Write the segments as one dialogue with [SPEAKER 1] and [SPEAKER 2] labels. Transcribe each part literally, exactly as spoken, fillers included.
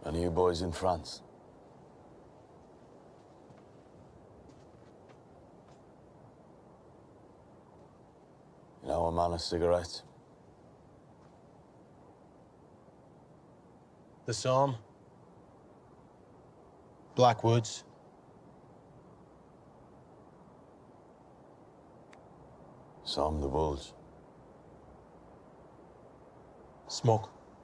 [SPEAKER 1] None of you boys in France? You know a man of cigarettes?
[SPEAKER 2] The Somme. Black Woods.
[SPEAKER 1] Somme the Bulge.
[SPEAKER 2] Smoke.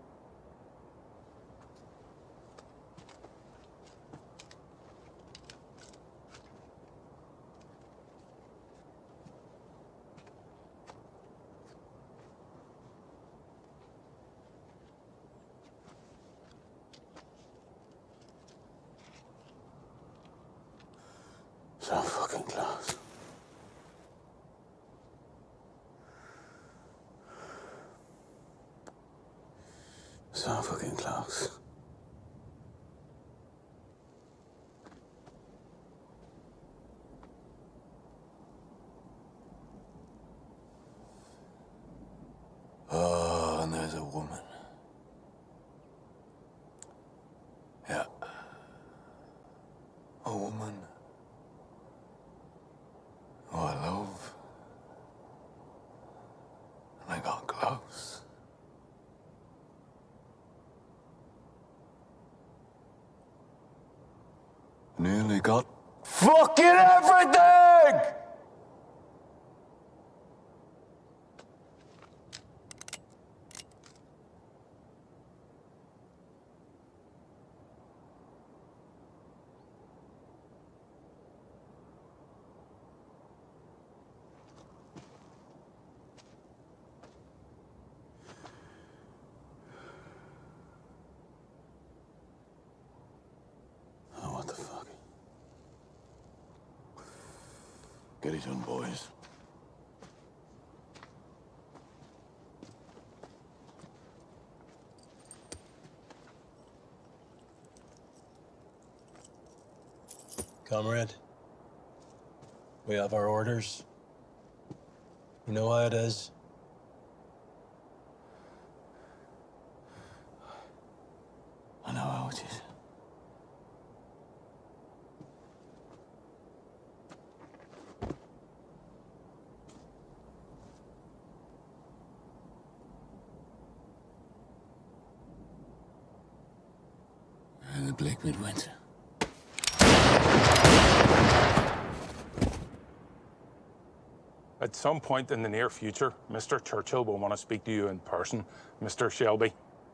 [SPEAKER 1] So fucking close. So fucking close. Oh, and there's a woman. Yeah. A woman. Oh, I love. And I got close. Nearly got fucking everything! Oh, what the fuck? Get it done, boys.
[SPEAKER 2] Comrade, we have our orders. You know how it is.
[SPEAKER 1] I know how it is. And the Bleak Midwinter.
[SPEAKER 3] At some point in the near future, Mister Churchill will want to speak to you in person, Mister Shelby.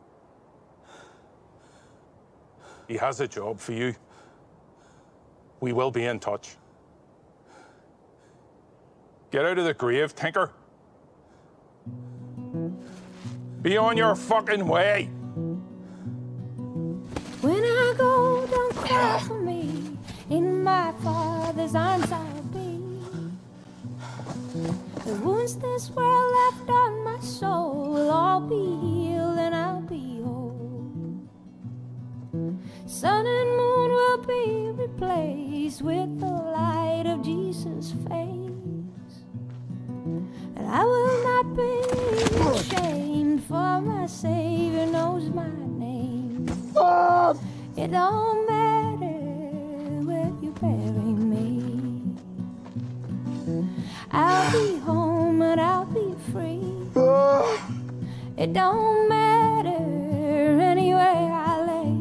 [SPEAKER 3] He has a job for you. We will be in touch. Get out of the grave, Tinker. Be on your fucking way.
[SPEAKER 4] When I go, don't cry for me. In my Father's arms I'll be. The wounds this world left on my soul will all be healed and I'll be whole. Sun and moon will be replaced with the light of Jesus' face. And I will not be ashamed, for my Savior knows my name. It don't matter where you bury me. I'll be home and I'll be free. It don't matter anywhere I lay.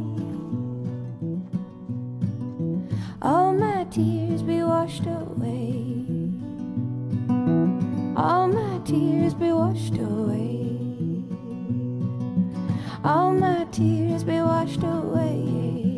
[SPEAKER 4] All my tears be washed away. All my tears be washed away. All my tears be washed away.